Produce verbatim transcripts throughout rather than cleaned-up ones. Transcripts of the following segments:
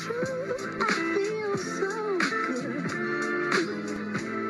true, I feel so good.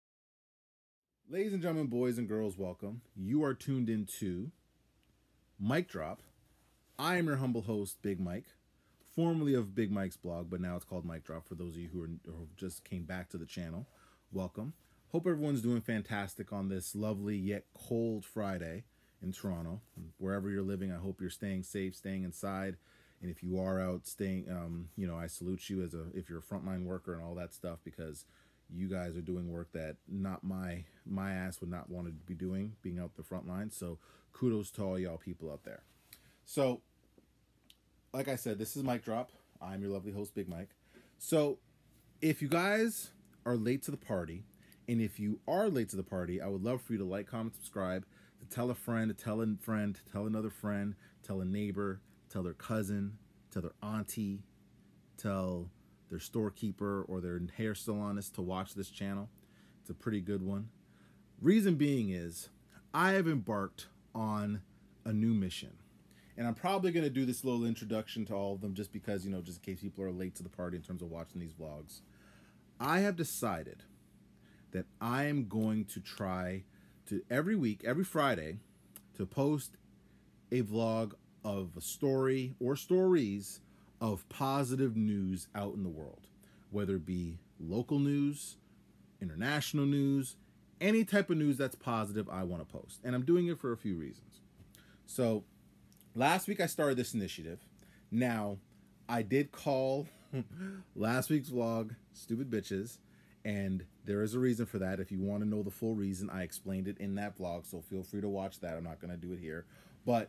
Ladies and gentlemen, boys and girls, welcome. You are tuned into Mic Drop. I am your humble host, Big Mike, formerly of Big Mike's blog, but now it's called Mic Drop. For those of you who, are, who just came back to the channel, welcome. Hope everyone's doing fantastic on this lovely yet cold Friday in Toronto. Wherever you're living, I hope you're staying safe, staying inside. And if you are out staying, um, you know, I salute you as a if you're a frontline worker and all that stuff, because you guys are doing work that not my my ass would not want to be doing, being out the front line. So kudos to all y'all people out there. So, like I said, this is Mic Drop. I'm your lovely host, Big Mike. So, if you guys are late to the party, and if you are late to the party, I would love for you to like, comment, subscribe, to tell a friend, to tell a friend, to tell another friend, tell a neighbor, tell their cousin, tell their auntie, tell their storekeeper or their hair salonist to watch this channel. It's a pretty good one. Reason being is I have embarked on a new mission. And I'm probably going to do this little introduction to all of them just because, you know, just in case people are late to the party in terms of watching these vlogs. I have decided that I am going to try to every week, every Friday, to post a vlog of a story or stories of positive news out in the world, whether it be local news, international news, any type of news that's positive I want to post. And I'm doing it for a few reasons. So last week I started this initiative. Now, I did call last week's vlog Stupid Bitches, and there is a reason for that. If you want to know the full reason, I explained it in that vlog, so feel free to watch that. I'm not going to do it here. But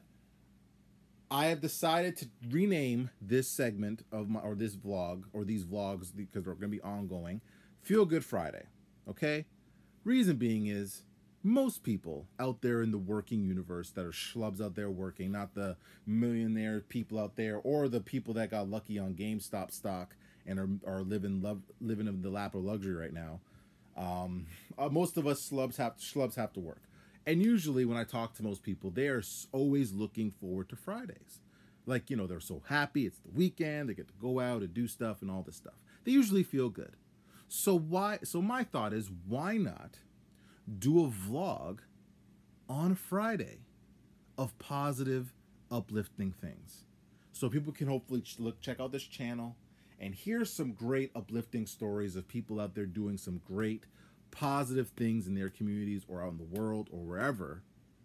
I have decided to rename this segment of my, or this vlog, or these vlogs, because they're going to be ongoing, Feel Good Friday, okay? Reason being is, most people out there in the working universe that are schlubs out there working, not the millionaire people out there, or the people that got lucky on GameStop stock and are, are living love, living in the lap of luxury right now. Um, uh, most of us schlubs have, schlubs have to work. And usually when I talk to most people, they are always looking forward to Fridays. Like, you know, they're so happy. It's the weekend. They get to go out and do stuff and all this stuff. They usually feel good. So why? So my thought is, why not do a vlog on a Friday of positive, uplifting things? So people can hopefully look, check out this channel and hear some great uplifting stories of people out there doing some great positive things in their communities or out in the world or wherever,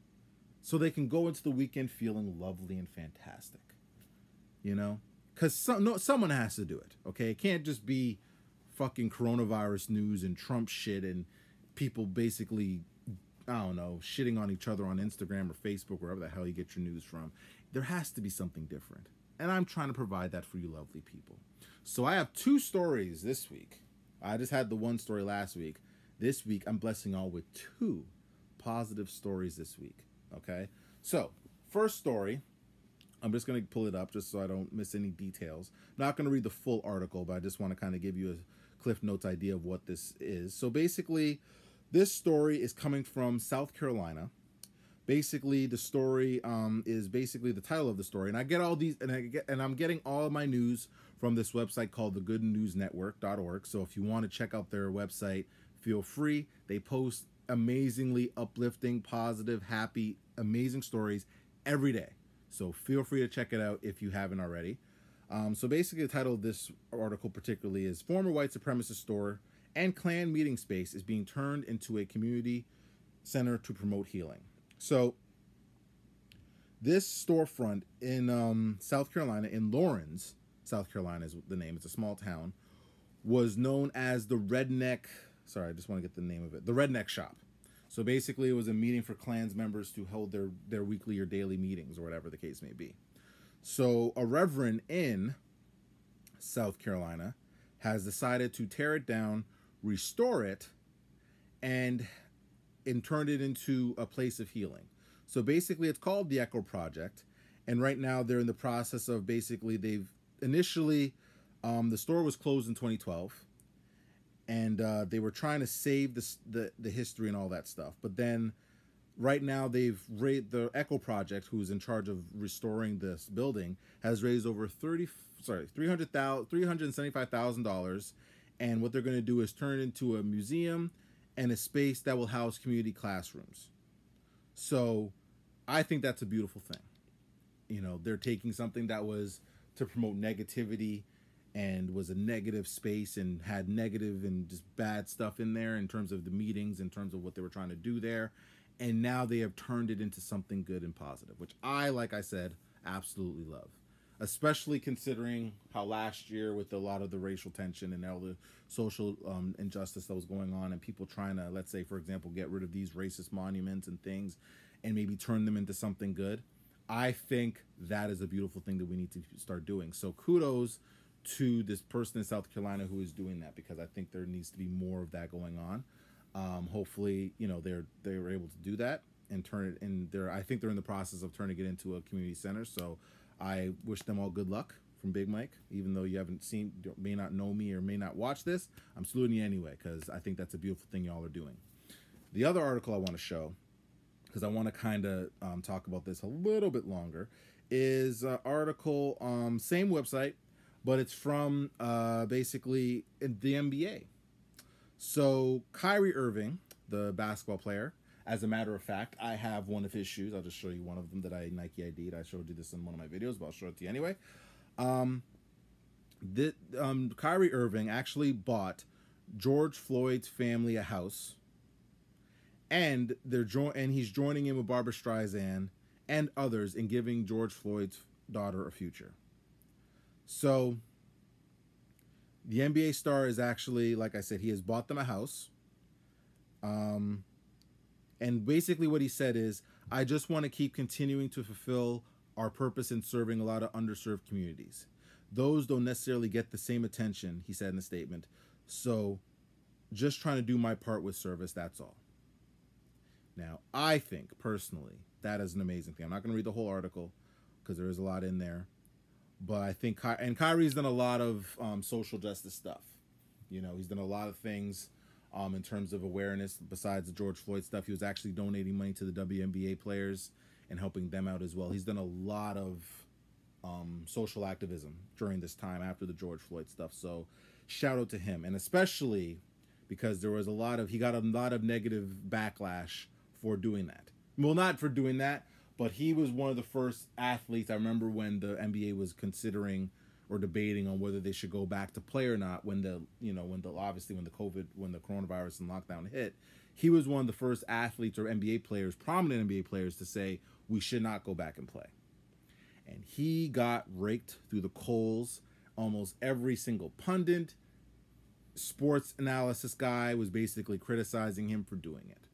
so they can go into the weekend feeling lovely and fantastic, you know, because some, no, someone has to do it. Okay. It can't just be fucking coronavirus news and Trump shit and people basically, I don't know, shitting on each other on Instagram or Facebook, wherever the hell you get your news from. There has to be something different. And I'm trying to provide that for you lovely people. So I have two stories this week. I just had the one story last week. This week, I'm blessing all with two positive stories this week, okay? So, first story, I'm just going to pull it up just so I don't miss any details. I'm not going to read the full article, but I just want to kind of give you a Cliff Notes idea of what this is. So, basically, this story is coming from South Carolina. Basically, the story um, is basically the title of the story. And I get all these, and, I get, and I'm getting all of my news from this website called the good news network dot org. So, if you want to check out their website, feel free. They post amazingly uplifting, positive, happy, amazing stories every day. So feel free to check it out if you haven't already. Um, so basically the title of this article particularly is Former White Supremacist Store and Klan Meeting Space is being turned into a community center to promote healing. So this storefront in um, South Carolina, in Lawrence, South Carolina is the name. It's a small town. Was known as the Redneck... Sorry, I just want to get the name of it. The Redneck Shop. So basically, it was a meeting for Klans members to hold their, their weekly or daily meetings or whatever the case may be. So a reverend in South Carolina has decided to tear it down, restore it, and, and turn it into a place of healing. So basically, it's called the Echo Project. And right now, they're in the process of basically, they've initially, um, the store was closed in twenty twelve. And uh, they were trying to save the, the the history and all that stuff. But then Right now, they've raised the Echo Project, who's in charge of restoring this building, has raised over thirty, sorry, three hundred thousand, three hundred seventy-five thousand dollars, and what they're going to do is turn it into a museum and a space that will house community classrooms. So, I think that's a beautiful thing. You know, they're taking something that was to promote negativity and was a negative space and had negative and just bad stuff in there in terms of the meetings, in terms of what they were trying to do there. And now they have turned it into something good and positive, which I, like I said, absolutely love. Especially considering how last year, with a lot of the racial tension and all the social um, injustice that was going on, and people trying to, let's say, for example, get rid of these racist monuments and things and maybe turn them into something good, I think that is a beautiful thing that we need to start doing. So kudos to this person in South Carolina who is doing that, because I think there needs to be more of that going on. Um, hopefully, you know, they're they were able to do that and turn it in. They're I think they're in the process of turning it into a community center. So I wish them all good luck from Big Mike. Even though you haven't seen, may not know me or may not watch this, I'm saluting you anyway, because I think that's a beautiful thing y'all are doing. The other article I want to show, because I want to kind of um, talk about this a little bit longer, is an article, um, same website, but it's from uh, basically the N B A. So Kyrie Irving, the basketball player, as a matter of fact, I have one of his shoes. I'll just show you one of them that I Nike I D'd. I showed you this in one of my videos, but I'll show it to you anyway. Um, the, um, Kyrie Irving actually bought George Floyd's family a house, and they're jo- and he's joining in with Barbra Streisand and others in giving George Floyd's daughter a future. So the N B A star is actually, like I said, he has bought them a house. Um, and basically what he said is, I just want to keep continuing to fulfill our purpose in serving a lot of underserved communities. Those don't necessarily get the same attention, he said in the statement. So just trying to do my part with service, that's all. Now, I think, personally, that is an amazing thing. I'm not going to read the whole article because there is a lot in there. But I think, Ky- and Kyrie's done a lot of um, social justice stuff. You know, he's done a lot of things um, in terms of awareness. Besides the George Floyd stuff, he was actually donating money to the W N B A players and helping them out as well. He's done a lot of um, social activism during this time after the George Floyd stuff. So shout out to him. And especially because there was a lot of, he got a lot of negative backlash for doing that. Well, not for doing that, but he was one of the first athletes. I remember when the N B A was considering or debating on whether they should go back to play or not, when the, you know, when the, obviously when the COVID, when the coronavirus and lockdown hit, he was one of the first athletes or N B A players, prominent N B A players, to say we should not go back and play. And he got raked through the coals. Almost every single pundit, sports analysis guy was basically criticizing him for doing it.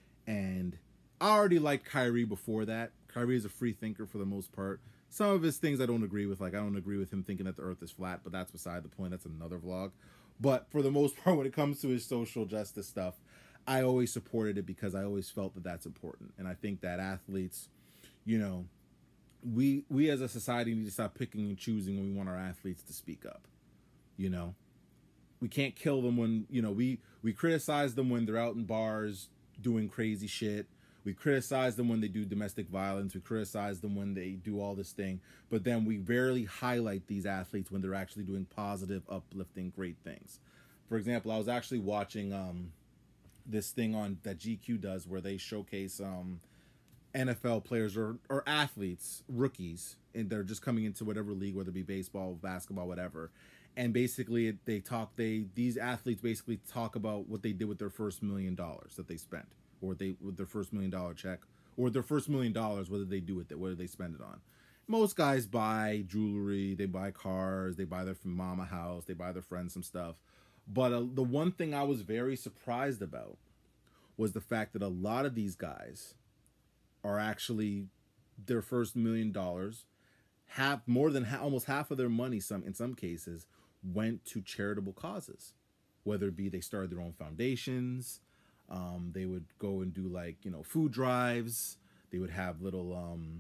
And I already liked Kyrie before that. Kyrie is a free thinker for the most part. Some of his things I don't agree with. Like, I don't agree with him thinking that the earth is flat, but that's beside the point. That's another vlog. But for the most part, when it comes to his social justice stuff, I always supported it because I always felt that that's important. And I think that athletes, you know, we we as a society need to stop picking and choosing when we want our athletes to speak up. You know, we can't kill them when, you know, we, we criticize them when they're out in bars doing crazy shit. We criticize them when they do domestic violence. We criticize them when they do all this thing. But then we rarely highlight these athletes when they're actually doing positive, uplifting, great things. For example, I was actually watching um, this thing on that G Q does where they showcase um, N F L players or, or athletes, rookies, and they're just coming into whatever league, whether it be baseball, basketball, whatever. And basically, they talk. They these athletes basically talk about what they did with their first million dollars that they spent, or they with their first million dollar check, or their first million dollars. What did they do with it? What did they spend it on? Most guys buy jewelry, they buy cars, they buy their mama house, they buy their friends some stuff. But uh, the one thing I was very surprised about was the fact that a lot of these guys are actually their first million dollars. Half more than ha- almost half of their money, some in some cases, went to charitable causes, whether it be they started their own foundations, um, they would go and do like, you know, food drives, they would have little um,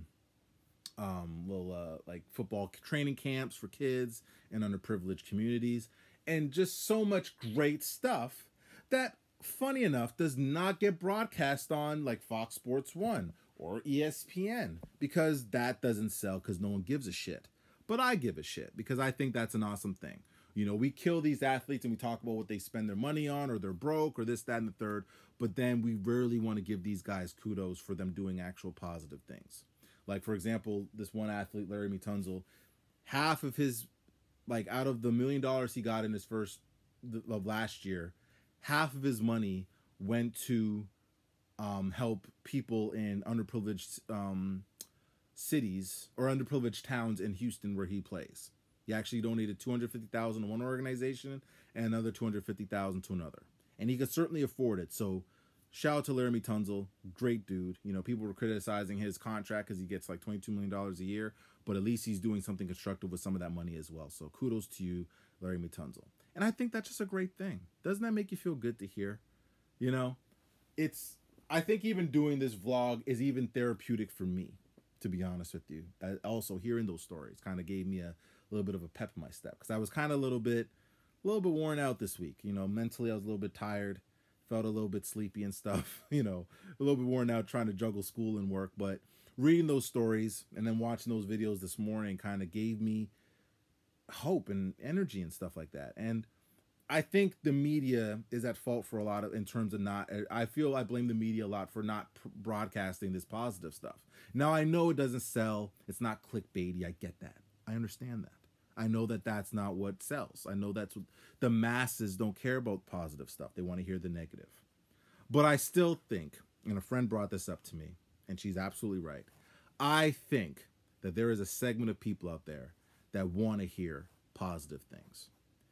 um, little uh, like football training camps for kids in underprivileged communities, and just so much great stuff that funny enough, does not get broadcast on like Fox Sports one or E S P N because that doesn't sell because no one gives a shit. But I give a shit because I think that's an awesome thing. You know, we kill these athletes and we talk about what they spend their money on or they're broke or this, that, and the third. But then we rarely want to give these guys kudos for them doing actual positive things. Like, for example, this one athlete, Larry Tunzel, half of his, like out of the million dollars he got in his first of last year, half of his money went to um, help people in underprivileged um, cities or underprivileged towns in Houston where he plays. He actually donated two hundred fifty thousand dollars to one organization and another two hundred fifty thousand dollars to another. And he could certainly afford it. So shout out to Laramie Tunzel. Great dude. You know, people were criticizing his contract because he gets like twenty-two million dollars a year, but at least he's doing something constructive with some of that money as well. So kudos to you, Laramie Tunzel. And I think that's just a great thing. Doesn't that make you feel good to hear? You know, it's, I think even doing this vlog is even therapeutic for me, to be honest with you. I, also, hearing those stories kind of gave me a little bit of a pep in my step because I was kind of a little bit, a little bit worn out this week. You know, mentally I was a little bit tired, felt a little bit sleepy and stuff. You know, a little bit worn out trying to juggle school and work. But reading those stories and then watching those videos this morning kind of gave me hope and energy and stuff like that. And I think the media is at fault for a lot of, in terms of not, I feel I blame the media a lot for not broadcasting this positive stuff. Now I know it doesn't sell. It's not clickbaity. I get that. I understand that. I know that that's not what sells. I know that's what the masses don't care about positive stuff. They want to hear the negative. But I still think, and a friend brought this up to me, and she's absolutely right. I think that there is a segment of people out there that want to hear positive things.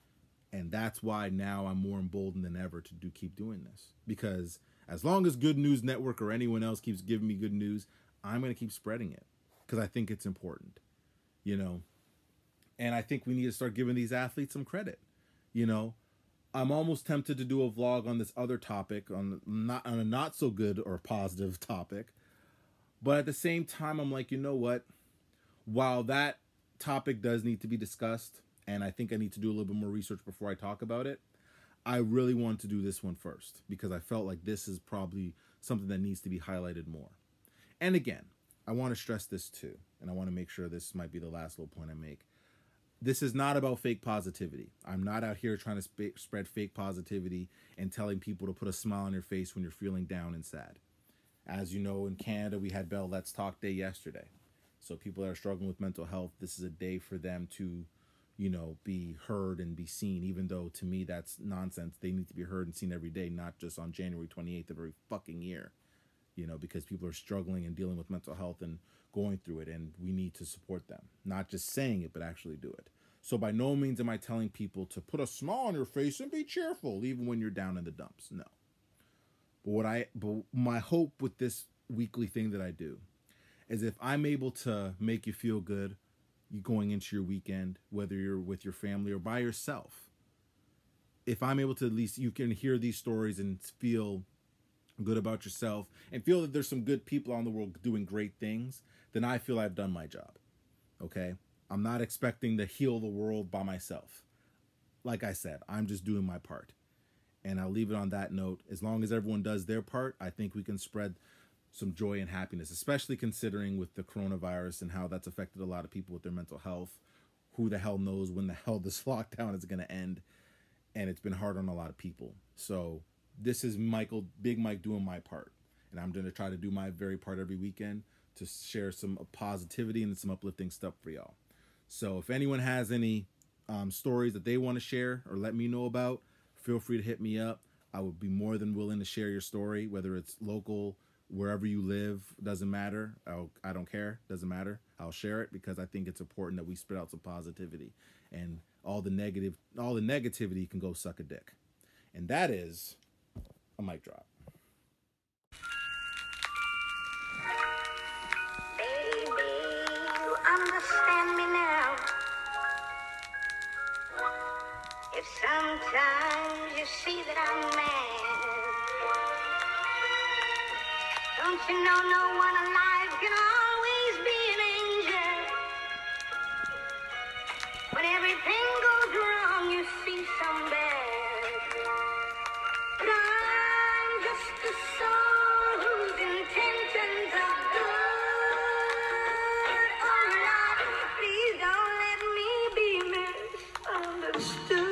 And that's why now I'm more emboldened than ever to do keep doing this. Because as long as Good News Network or anyone else keeps giving me good news, I'm going to keep spreading it. Because I think it's important. You know, and I think we need to start giving these athletes some credit. You know, I'm almost tempted to do a vlog on this other topic, on not on a not so good or positive topic. But at the same time, I'm like, you know what? While that topic does need to be discussed, and I think I need to do a little bit more research before I talk about it, I really want to do this one first because I felt like this is probably something that needs to be highlighted more. And again, I want to stress this too, and I want to make sure this might be the last little point I make. This is not about fake positivity. I'm not out here trying to sp- spread fake positivity and telling people to put a smile on your face when you're feeling down and sad. As you know, in Canada, we had Bell Let's Talk Day yesterday. So people that are struggling with mental health, this is a day for them to, you know, be heard and be seen, even though to me that's nonsense. They need to be heard and seen every day, not just on January twenty-eighth of every fucking year. You know, because people are struggling and dealing with mental health and going through it, and we need to support them. Not just saying it, but actually do it. So by no means am I telling people to put a smile on your face and be cheerful, even when you're down in the dumps. No. But what I, but my hope with this weekly thing that I do is if I'm able to make you feel good, you going into your weekend, whether you're with your family or by yourself, if I'm able to at least, you can hear these stories and feel good about yourself and feel that there's some good people on the world doing great things, then I feel I've done my job. Okay? I'm not expecting to heal the world by myself. Like I said, I'm just doing my part. And I'll leave it on that note. As long as everyone does their part, I think we can spread some joy and happiness, especially considering with the coronavirus and how that's affected a lot of people with their mental health. Who the hell knows when the hell this lockdown is going to end? And it's been hard on a lot of people. So this is Michael, Big Mike, doing my part. And I'm going to try to do my very part every weekend to share some positivity and some uplifting stuff for y'all. So if anyone has any um, stories that they want to share or let me know about, feel free to hit me up. I would be more than willing to share your story, whether it's local, wherever you live, doesn't matter. I'll, I don't care, doesn't matter. I'll share it because I think it's important that we spread out some positivity, and all the negative, all the negativity can go suck a dick. And that is a mic drop. Baby, you understand me now. If sometimes you see that I'm mad, don't you know no one alive can always be an angel? When everything goes wrong, you see some bad. But I understood.